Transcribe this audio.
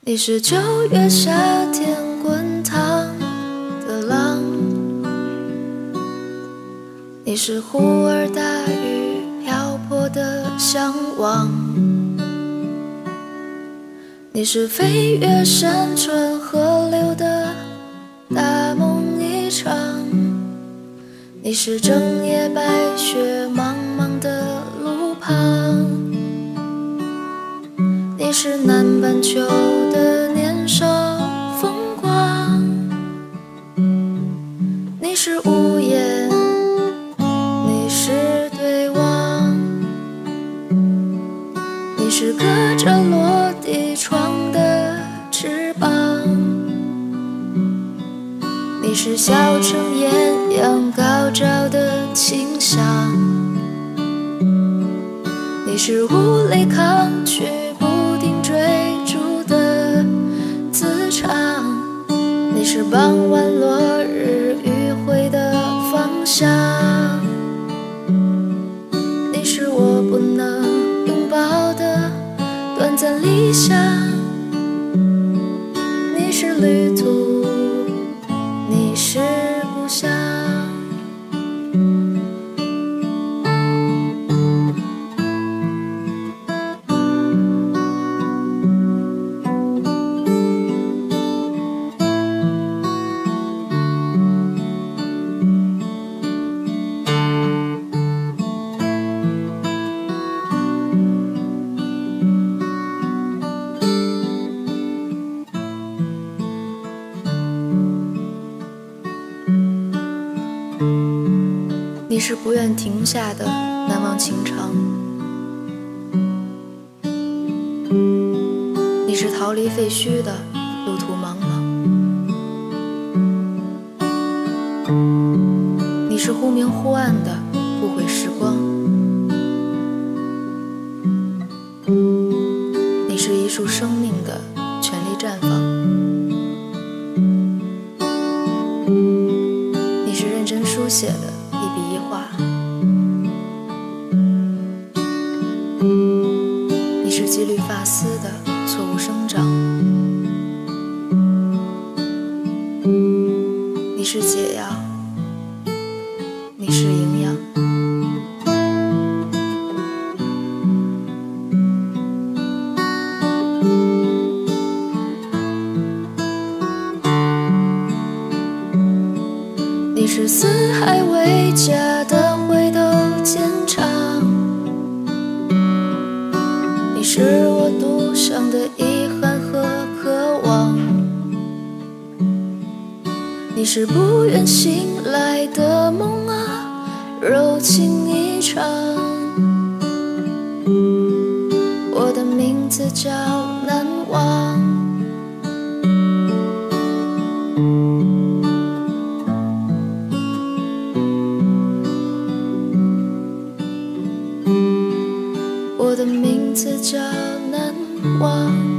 你是9月夏天滚烫的浪，你是忽而大雨瓢泼的向往，你是飞越山川河流的大梦一场，你是整夜白雪茫茫的路旁，你是南半球的年少风光，你是屋檐，你是对望，你是隔着落地窗的翅膀，你是小城艳阳高照的清香，你是无力抗拒不停追逐的磁场，你是傍晚落日余晖的方向，你是我不能拥抱的短暂理想，你是旅途，你是故乡。你是不愿停下的难忘情长，你是逃离废墟的路途茫茫，你是忽明忽暗的不悔时光，你是一束生命的全力绽放，你是认真书写的一笔一画，你是几缕发丝的错误生长，你是解药，你是营养。你是四海为家的回头牵肠，你是我独享的遗憾和渴望，你是不愿醒来的梦啊，柔情一场，我的名字叫难忘。我的名字叫难忘。